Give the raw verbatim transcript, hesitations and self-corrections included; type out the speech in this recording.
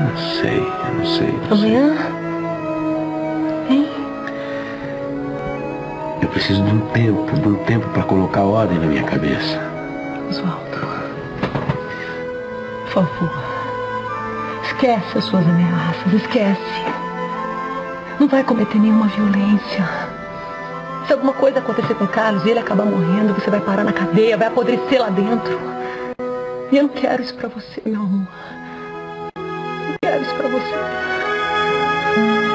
Eu não sei, eu não sei. Não Amanhã? sei. Hein? Eu preciso de um tempo, de um tempo para colocar ordem na minha cabeça. Oswaldo, por favor, esquece as suas ameaças, esquece. Não vai cometer nenhuma violência. Se alguma coisa acontecer com o Carlos e ele acabar morrendo, você vai parar na cadeia, vai apodrecer lá dentro. E eu não quero isso pra você, meu amor. Não quero isso pra você.